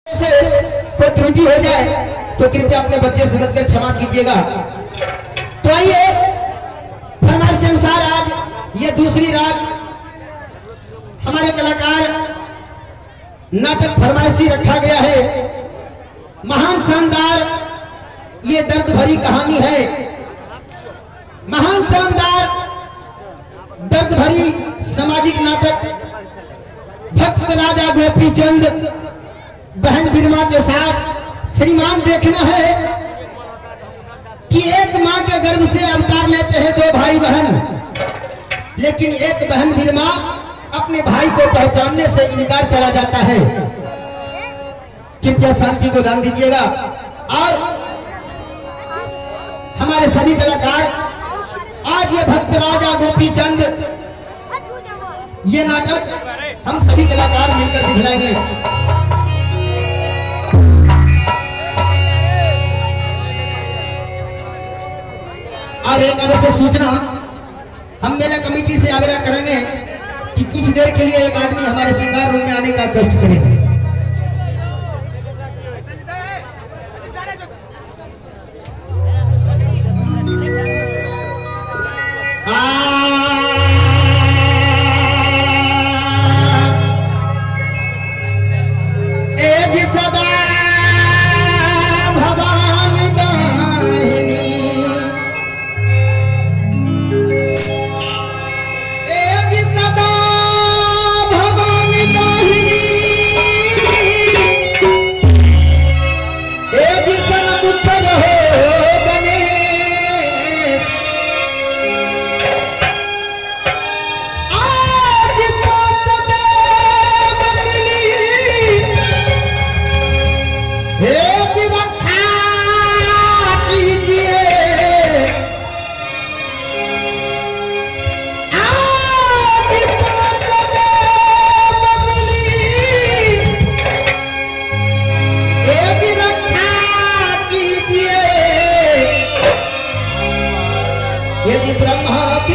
कोई त्रुटि हो जाए तो कृपया अपने बच्चे समझकर क्षमा कीजिएगा। तो आइए फरमाइश के अनुसार आज ये दूसरी रात हमारे कलाकार नाटक फरमाइशी रखा गया है। महान शानदार ये दर्द भरी कहानी है, महान शानदार दर्द भरी सामाजिक नाटक भक्त राजा गोपीचंद बहन बिरमा के साथ श्रीमान देखना है कि एक मां के गर्भ से अवतार लेते हैं दो भाई बहन, लेकिन एक बहन बिरमा अपने भाई को पहचानने से इनकार चला जाता है। कृपया शांति को दान दीजिएगा और हमारे सभी कलाकार आज ये भक्त राजा गोपीचंद ये नाटक हम सभी कलाकार मिलकर दिखलाएंगे। और एक आवश्यक सूचना, हम मेला कमेटी से आग्रह करेंगे कि कुछ देर के लिए एक आदमी हमारे श्रृंगार रूम में आने का कष्ट करें। यदि ब्रह्मा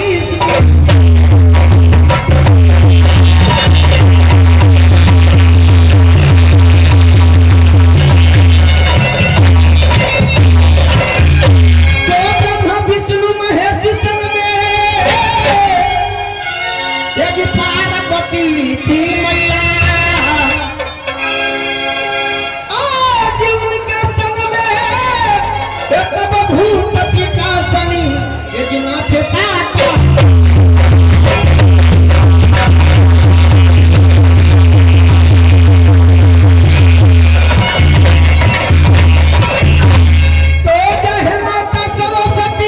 विष्णु महेश संग में यदि पार्वती थी मैया, आज उनके संग में तब भूत पिशाचनी यदि नाचे पाता तो जय माता सरस्वती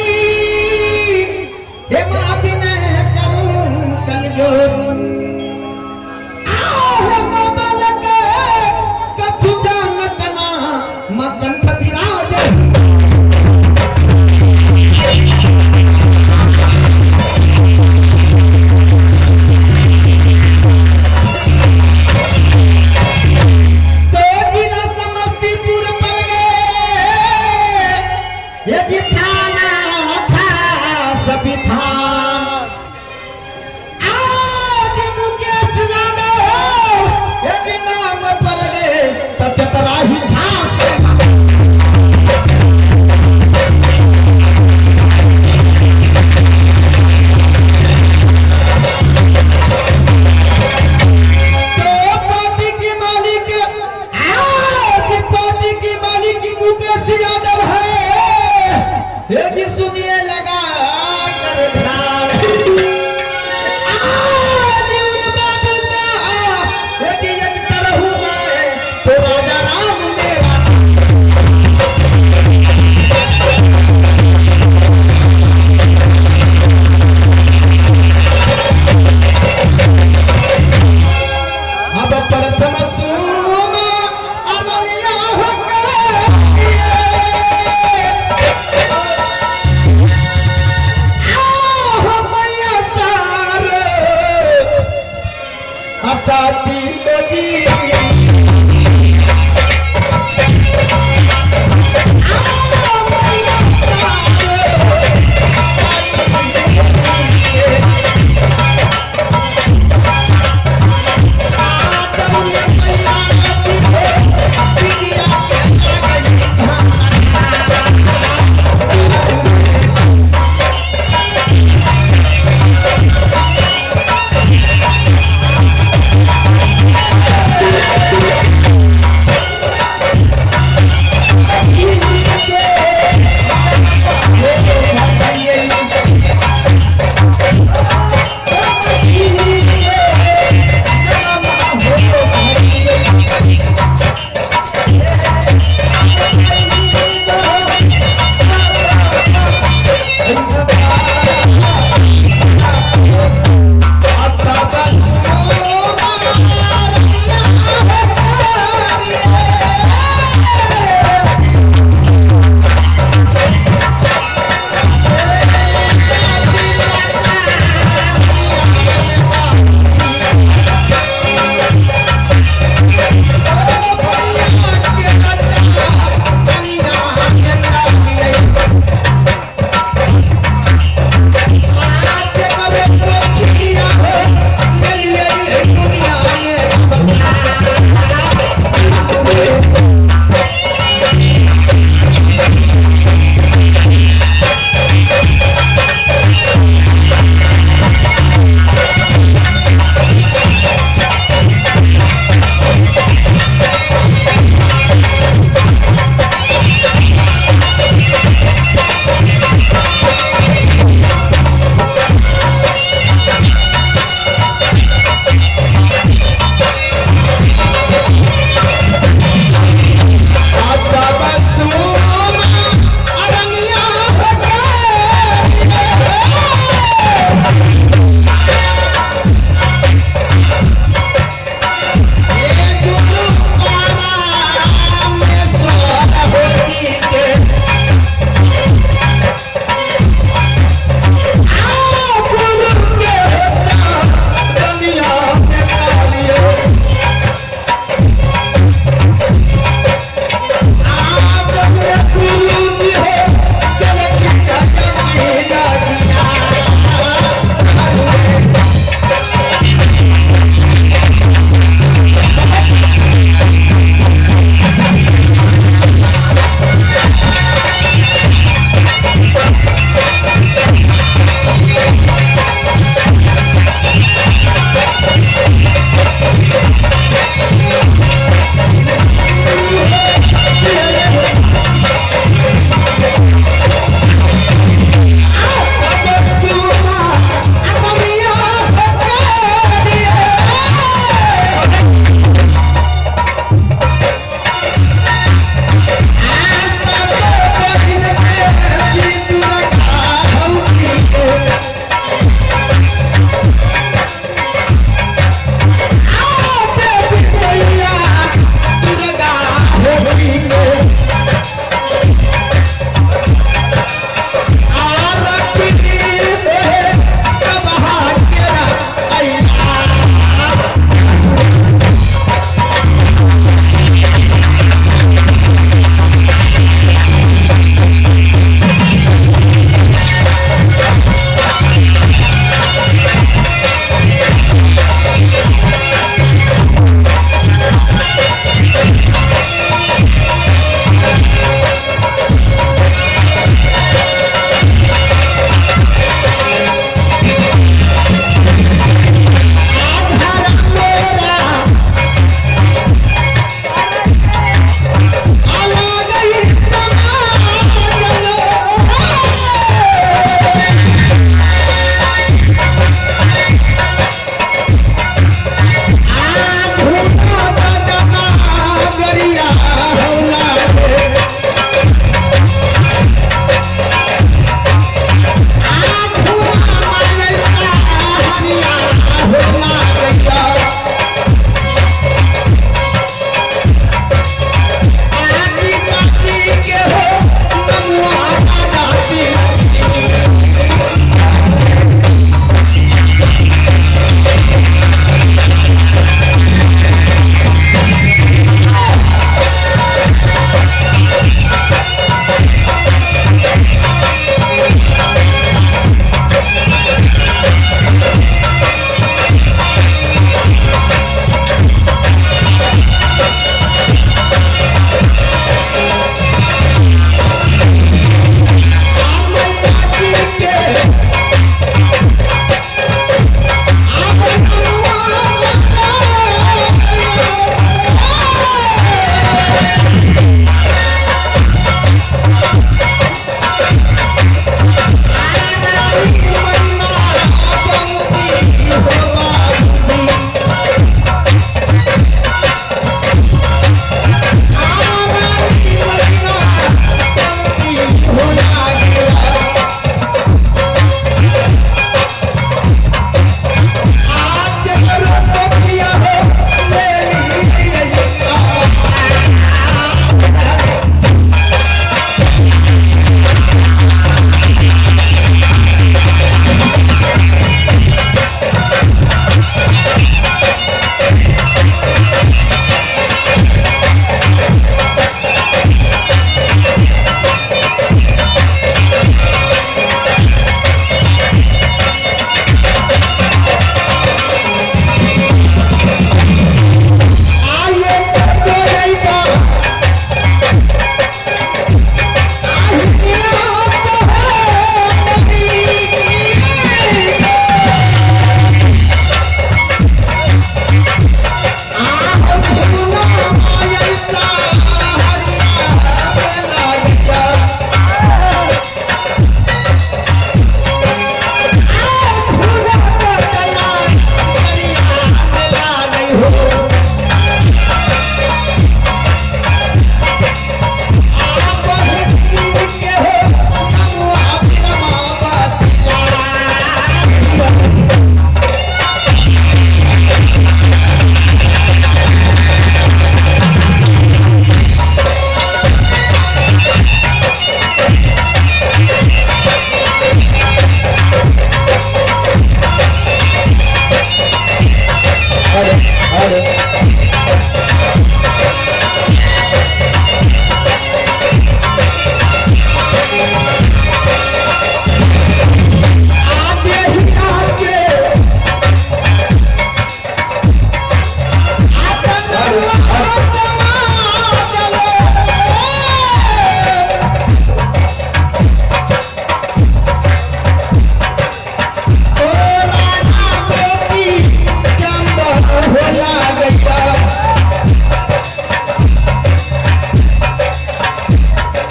हे मां विनय करूं कलयुग हे मां बालक कछु जानत ना मकंठ विराज। यदि थाना था सभी थान आज मुकेश यादव यदि नाम पर गए तब तराही घास तो पार्टी की मालिक आज पार्टी की मालिक मुकेश यादव है। यदि सुनिए लगा कर ध्यान यदि एक तरह मैं तो राजा राम मेरा अब प्रथम सुमा अरनिया होकर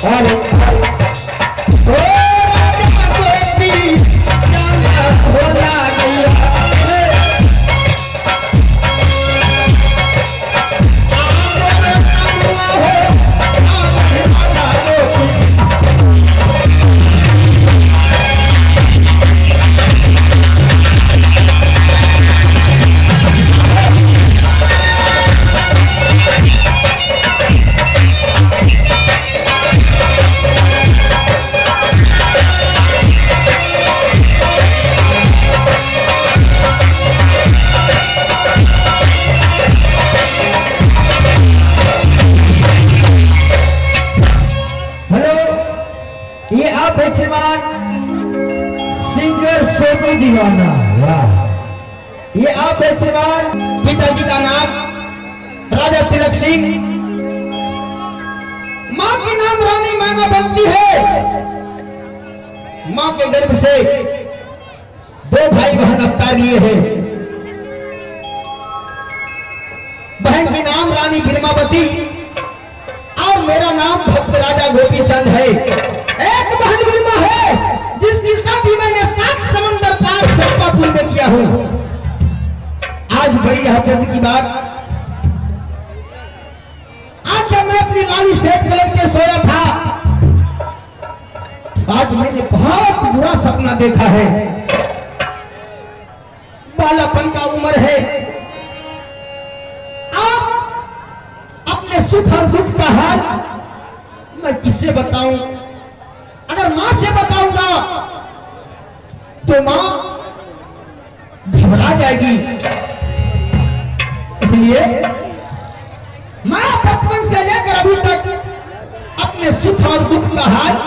दीवाना। वाह, ये आप है श्रीमान। पिताजी का नाम राजा तिलक सिंह, माँ के नाम रानी माना बनती है। माँ के गर्भ से 2 भाई बहन अवतार लिए हैं। बहन के नाम रानी बिरमावती और मेरा नाम भक्त राजा गोपीचंद है। एक बहन बिरमा है जिसकी शादी मैंने 7 समंदर पार चंपापुर में किया हूं। आज बड़ी हजरत की बात, आज जब मैं अपनी लाली सेठ पलट के सोया था, आज मैंने बहुत बुरा सपना देखा है। बालापन का उम्र है, आप अपने सुख और दुख का हाल मैं किससे बताऊं? अगर मां से बताऊंगा तो मां घबरा जाएगी। इसलिए मैं बचपन से लेकर अभी तक अपने सुख और दुख का हाल,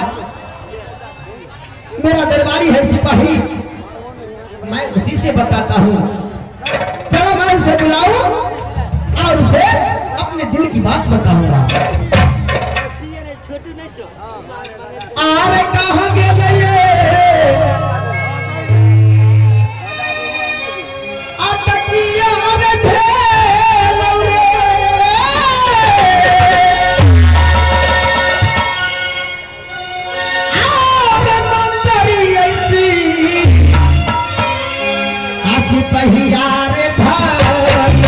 मेरा दरबारी है सिपाही, मैं उसी से बताता हूं। चलो मैं उसे बुलाऊं और उसे अपने दिल की बात बताऊंगा। आरे कहाँ गेले अटकिया रे भेल रे, आरे मंदरी ऐसी आसी पहिया रे भाई,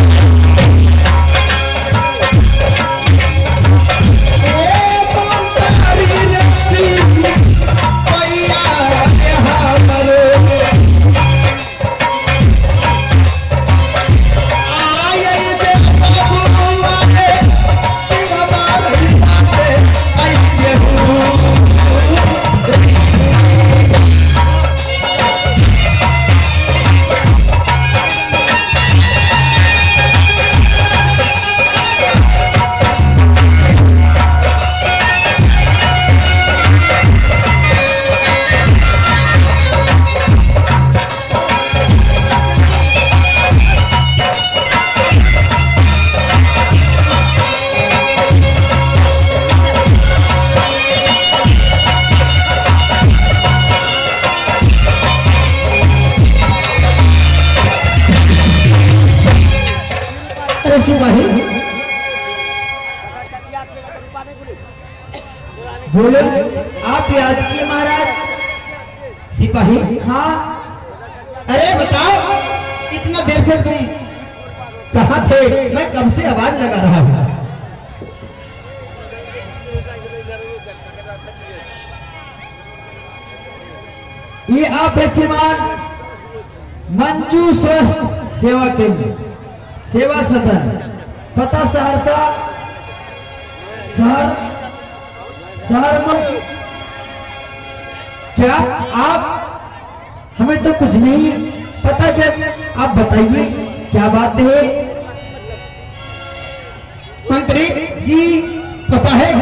बोलो, आप याद किए महाराज? सिपाही, हाँ। अरे बताओ, इतना देर से तुम कहाँ थे? मैं कब से आवाज लगा रहा हूँ। ये आप है श्रीमान मंजू स्वस्थ सेवा केंद्र, सेवा सदन, पता सहरसा शहर में। क्या आप हमें तो कुछ नहीं पता, क्या आप बताइए क्या बात है? मंत्री जी पता है,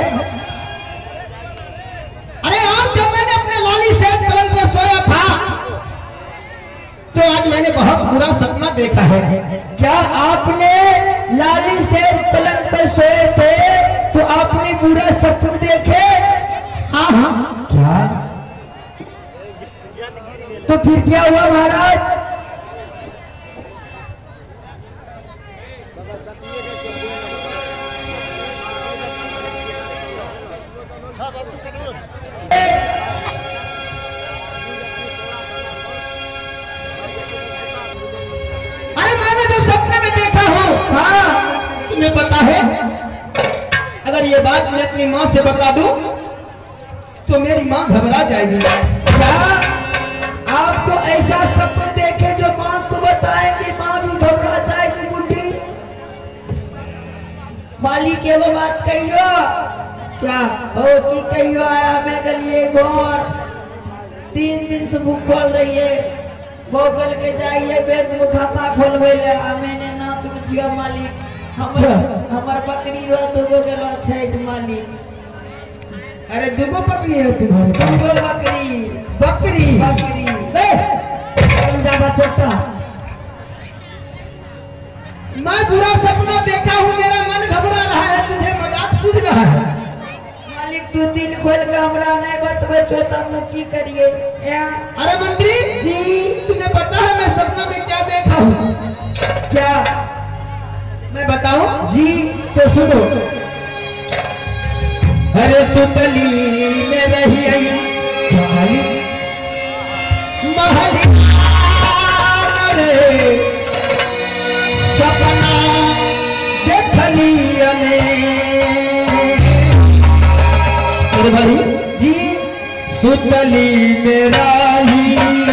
अरे आज जब मैंने अपने लाली सेठ पलंग पर सोया था तो आज मैंने बहुत बुरा सपना देखा है। क्या आपने लाली सेठ पलंग पर सोए थे तो आपने बुरा सपना देखे? हाँ हाँ। क्या? तो फिर क्या हुआ महाराज? तुम्हें पता है, अगर ये बात मैं अपनी माँ से बता दूं तो मेरी माँ घबरा जाएगी। क्या आपको ऐसा सपन देखे जो माँ को बताएंगे, माँ भी घबरा जाएगी बुढ़ी? मालिक ये वो बात कहियो क्या हो कि कहियो आया मैं गलिए घोर 3 दिन से भूख खोल रही है, बोकल के जाइए बैंक में खाता खोलवे ले। मैंने नाच रुचिया मालिक हमार बकरी रो दुगो गेलो छठ मालिक। अरे दुगो पत्नी है तुम्हारे? दुगो बकरी बकरी बकरी ज्यादा चलता। मैं बुरा सपना देखा हूँ, मेरा मन घबरा रहा है, तुझे मजाक सूझ रहा है। मालिक तू दिल खोल के हमरा नहीं बतबे छो तब हम की करिए? अरे मंत्री जी तुम्हें पता है मैं सपना में क्या देखा हूँ? क्या मैं बताऊं? जी तो सुनो। अरे सुतली में रही आई रे सपना देखली भाई जी सुतली में रही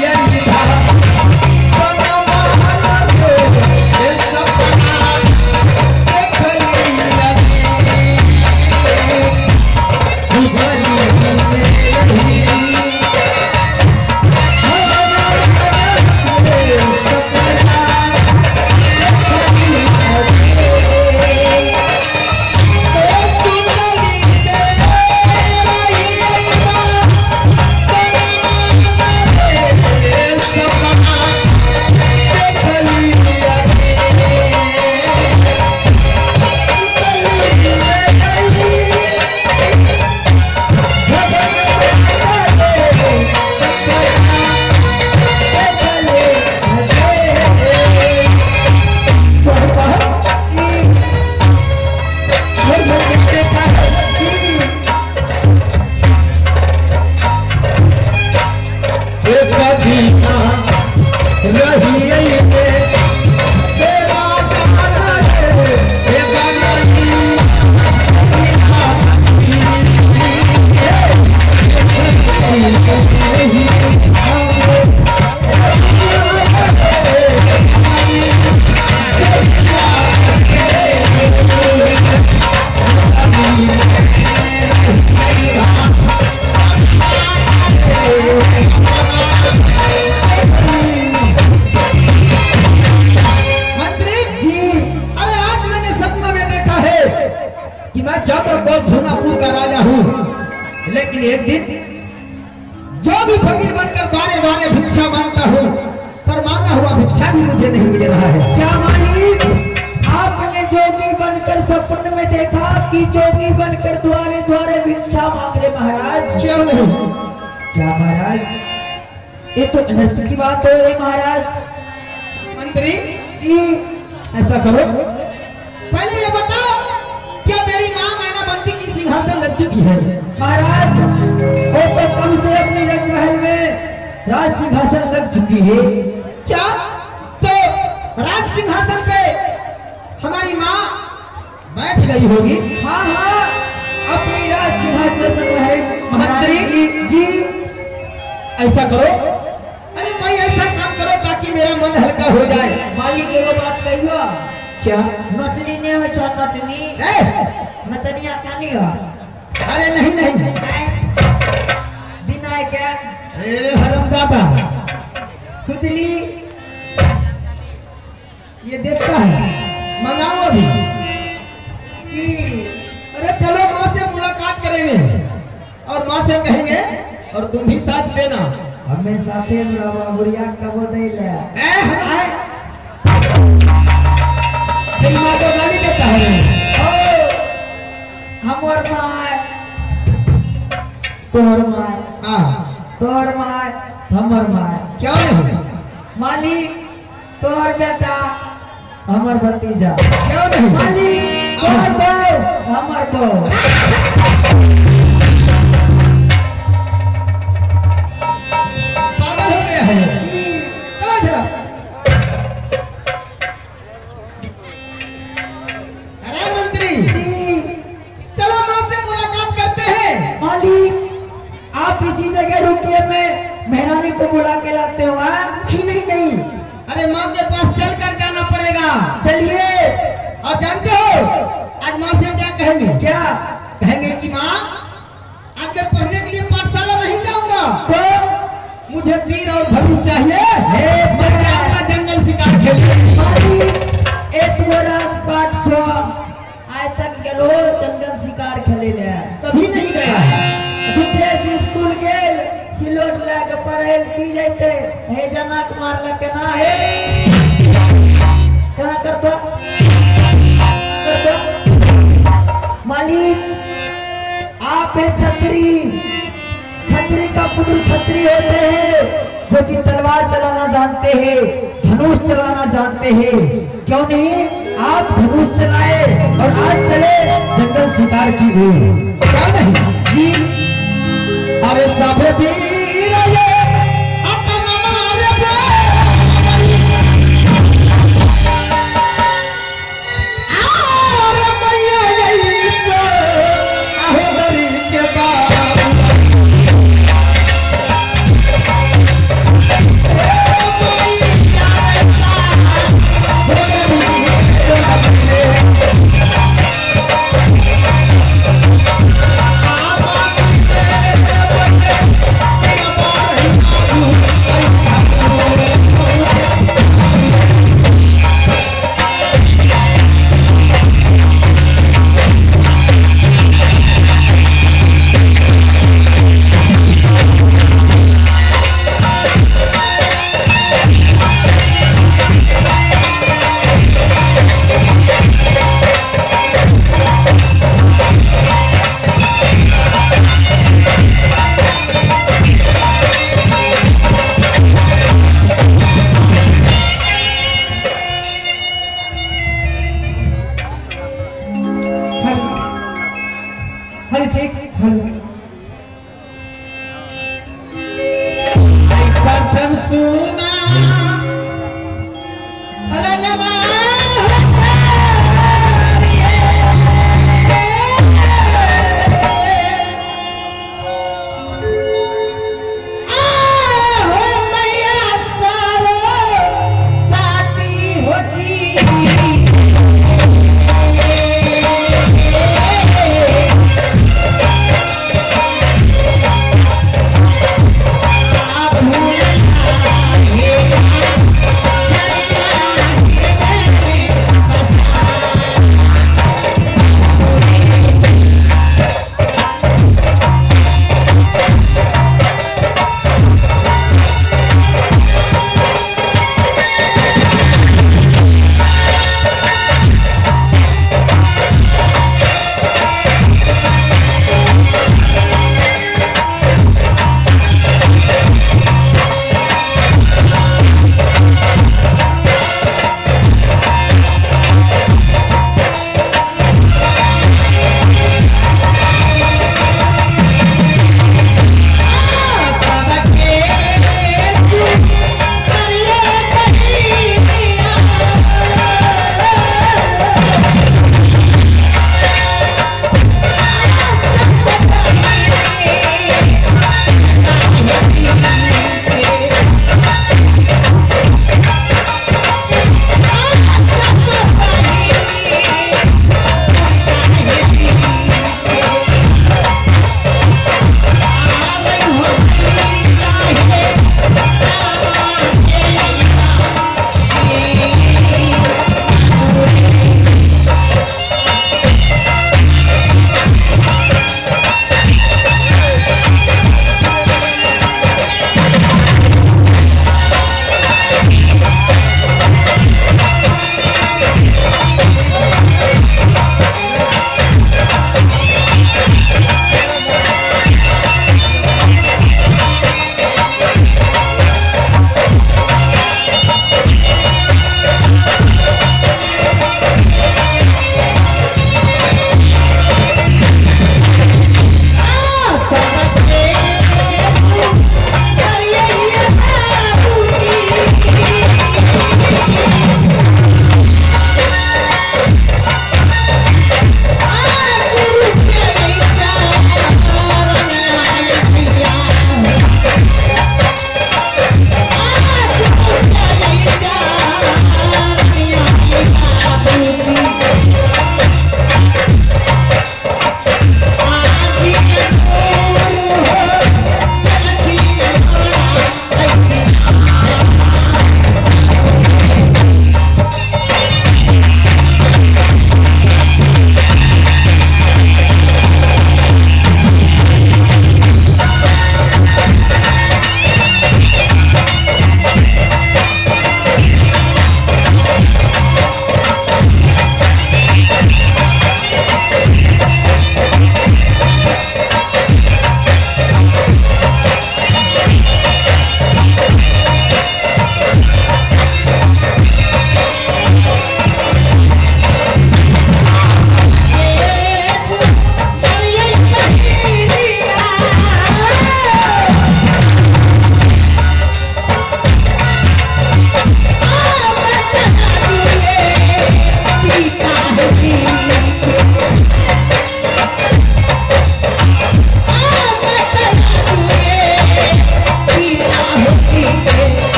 लेकिन एक दिन जो भी फकीर बनकर बारे बारे भिक्षा मांगता हूँ, पर मांगा हुआ भिक्षा भी मुझे नहीं मिल रहा है। क्या मालिक आपने जोगी बनकर सपन में देखा कि जोगी बनकर द्वारे द्वारे भिक्षा मांग रहे महाराज? क्यों नहीं? क्या महाराज ये तो अनर्थ की बात हो रही महाराज। मंत्री जी ऐसा करो, पहले ये बताओ क्या मेरी माँ मैनाबंती की सिंहासन लग चुकी है? महाराज वो तो कम से अपनी रंगमहल में राज सिंहासन लग चुकी है। क्या? तो राज सिंहासन पे हमारी माँ बैठ गई होगी? हाँ हाँ अपनी राज सिंहासन में है मंत्री जी। ऐसा करो, अरे भाई ऐसा काम करो ताकि मेरा मन हल्का हो जाए। मालिक ये बात कहियो क्या? नचनी नहीं हो छो नचनी नचनिया कानी हो? अरे नहीं नहीं बिना क्या हरामजादा खुजली ये देखता है, मंगाओ अभी। अरे चलो माँ से मुलाकात करेंगे और माँ से कहेंगे और तुम भी साथ देना। हमें साथे रवा बुढ़िया कबो दे ले तेरी माँ को गाली देता है। हमर माय तोहर माय तोहर माय हमर माय क्या नहीं? मालिक तोहर बेटा हमर भतीजा क्यों नहीं? मालिक तोहर बहू हमर बहू। पागल हो गया है? चलो जरा। अरे आप इसी जगह रुकिए, मैं मेहरानी को बुला के लाते हो। नहीं नहीं नहीं, अरे माँ के पास चल कर जाना पड़ेगा। चलिए। और जानते हो आज माँ से क्या कहेंगे? क्या कहेंगे कि माँ आज मैं पढ़ने के लिए पाठशाला नहीं जाऊंगा, तो मुझे तीर और धनुष चाहिए। जंगल शिकार आज तक गलो जंगल शिकार खेले ले कभी नहीं गया है। स्कूल गेल सिलोट लाके पढ़े की जाते हे जनक मारल के ना हे केना करतो मालिक आप है छतरी, छतरी का पुत्र छतरी होते हैं जो कि तलवार चलाना जानते हैं, धनुष चलाना जानते हैं। क्यों नहीं आप धनुष चलाए और आज चले जंगल शिकार की ओर। क्या नहीं जी? अरे सब वीर ये अपन मारे और मैया यही तो आहे बरी के बाप सुना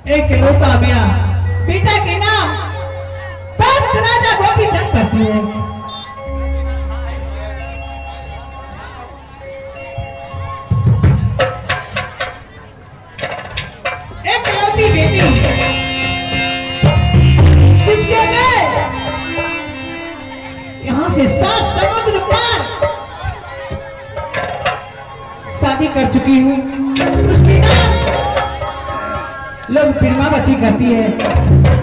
एक लौता बेटा पिता के नाम भक्त राजा गोपीचंद करती है। एक लौती बेटी जिसके मैं यहाँ से 7 समुद्र पार शादी कर चुकी हूँ। उसकी नाम लोग प्रेमावती करती है।